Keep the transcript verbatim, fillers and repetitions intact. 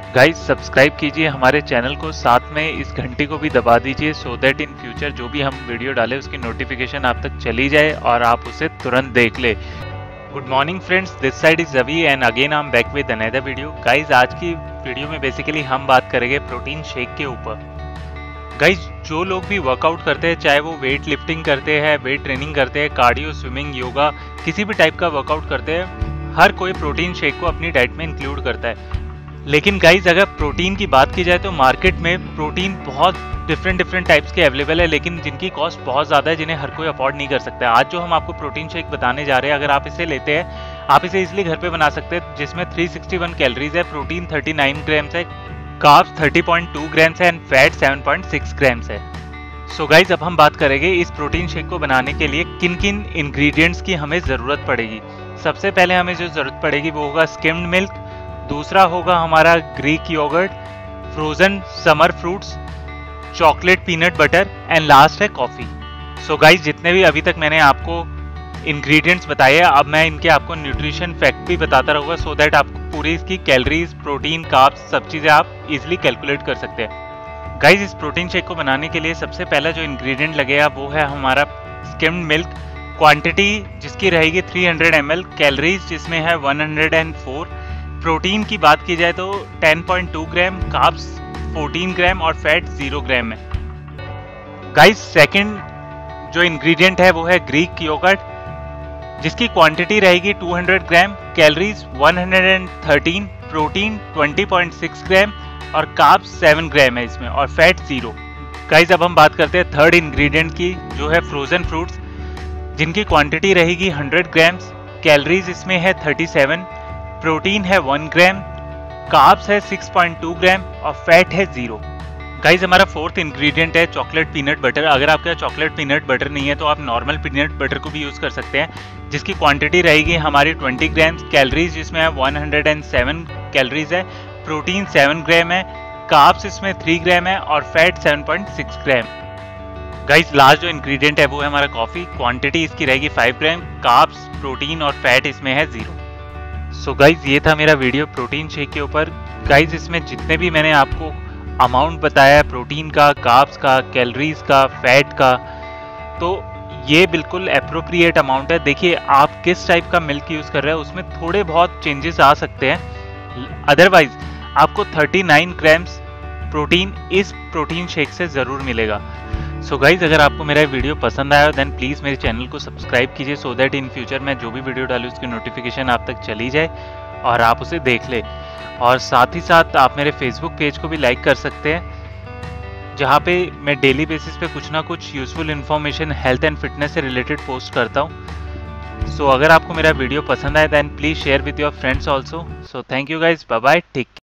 Guys subscribe कीजिए हमारे channel को, साथ में इस घंटी को भी दबा दीजिए सो दैट इन फ्यूचर जो भी हम वीडियो डालें उसकी नोटिफिकेशन आप तक चली जाए और आप उसे तुरंत देख ले। Good morning friends, this side is Ravi and again I am back with another video. Guys आज की वीडियो में बेसिकली हम बात करेंगे प्रोटीन शेक के ऊपर। गाइस जो लोग भी वर्कआउट करते हैं, चाहे वो वेट लिफ्टिंग करते हैं, वेट ट्रेनिंग करते हैं, कार्डियो, स्विमिंग, योगा, किसी भी टाइप का वर्कआउट करते हैं, हर कोई प्रोटीन शेक को अपनी डाइट में इंक्लूड करता है। लेकिन गाइज अगर प्रोटीन की बात की जाए तो मार्केट में प्रोटीन बहुत डिफरेंट डिफरेंट टाइप्स के अवेलेबल है, लेकिन जिनकी कॉस्ट बहुत ज़्यादा है, जिन्हें हर कोई अफोर्ड नहीं कर सकता। आज जो हम आपको प्रोटीन शेक बताने जा रहे हैं, अगर आप इसे लेते हैं, आप इसे इजीली घर पे बना सकते हैं, जिसमें तीन सौ इकसठ कैलोरीज है, प्रोटीन उनतालीस ग्राम्स है, कार्ब्स तीस पॉइंट दो ग्राम्स है एंड फैट सात पॉइंट छह ग्राम्स है। सो गाइज अब हम बात करेंगे इस प्रोटीन शेक को बनाने के लिए किन किन इंग्रेडिएंट्स की हमें ज़रूरत पड़ेगी। सबसे पहले हमें जो ज़रूरत पड़ेगी वो होगा स्किम्ड मिल्क, दूसरा होगा हमारा Greek yogurt, frozen summer fruits, chocolate peanut butter and last है कॉफ़ी। सो गाइज जितने भी अभी तक मैंने आपको इंग्रेडिएंट्स बताए, अब मैं इनके आपको न्यूट्रिशन फैक्ट भी बताता रहूँगा सो दैट आपको पूरी इसकी कैलोरीज, प्रोटीन, कार्ब्स सब चीज़ें आप इजीली कैलकुलेट कर सकते हैं। गाइज इस प्रोटीन शेक को बनाने के लिए सबसे पहला जो इंग्रेडिएंट लगेगा वो है हमारा स्किम्ड मिल्क। क्वांटिटी जिसकी रहेगी तीन सौ एम एल, कैलोरीज जिसमें है एक सौ चार, प्रोटीन की बात की जाए तो दस पॉइंट दो ग्राम, कार्ब्स चौदह ग्राम और फैट जीरो ग्राम है। गाइस सेकंड जो इंग्रेडिएंट है वो है ग्रीक योगर्ट, जिसकी क्वांटिटी रहेगी दो सौ ग्राम, कैलोरीज एक सौ तेरह, प्रोटीन बीस पॉइंट छह ग्राम और कार्ब्स सात ग्राम है इसमें और फैट जीरो। गाइस अब हम बात करते हैं थर्ड इंग्रेडिएंट की, जो है फ्रोजन फ्रूट्स, जिनकी क्वांटिटी रहेगी सौ ग्राम्स, कैलोरीज इसमें है सैंतीस, प्रोटीन है एक ग्राम, कार्ब्स है छह पॉइंट दो ग्राम और फैट है जीरो। गाइज हमारा फोर्थ इंग्रेडिएंट है चॉकलेट पीनट बटर। अगर आपके पास चॉकलेट पीनट बटर नहीं है तो आप नॉर्मल पीनट बटर को भी यूज़ कर सकते हैं, जिसकी क्वांटिटी रहेगी हमारी बीस ग्राम, कैलोरीज जिसमें है एक सौ सात कैलोरीज है, प्रोटीन सात ग्राम है, कार्ब्स इसमें तीन ग्राम है और फैट सात पॉइंट छह ग्राम। गाइज लास्ट जो इंग्रेडिएंट है वो है हमारा कॉफ़ी। क्वांटिटी इसकी रहेगी पाँच ग्राम, कार्ब्स, प्रोटीन और फैट इसमें है जीरो। सो so गाइज ये था मेरा वीडियो प्रोटीन शेक के ऊपर। गाइज इसमें जितने भी मैंने आपको अमाउंट बताया है प्रोटीन का, कार्ब्स का, कैलोरीज का, फैट का, तो ये बिल्कुल एप्रोप्रिएट अमाउंट है। देखिए आप किस टाइप का मिल्क यूज़ कर रहे हैं, उसमें थोड़े बहुत चेंजेस आ सकते हैं, अदरवाइज आपको उनतालीस ग्राम्स प्रोटीन इस प्रोटीन शेक से ज़रूर मिलेगा। सो so गाइज अगर आपको मेरा वीडियो पसंद आया देन प्लीज़ मेरे चैनल को सब्सक्राइब कीजिए सो दैट इन फ्यूचर मैं जो भी वीडियो डालूँ उसकी नोटिफिकेशन आप तक चली जाए और आप उसे देख ले। और साथ ही साथ आप मेरे फेसबुक पेज को भी लाइक कर सकते हैं, जहाँ पे मैं डेली बेसिस पे कुछ ना कुछ useful information health and fitness से रिलेटेड पोस्ट करता हूँ। सो so अगर आपको मेरा वीडियो पसंद आए then please share with your friends also. So thank you guys, bye bye, take care.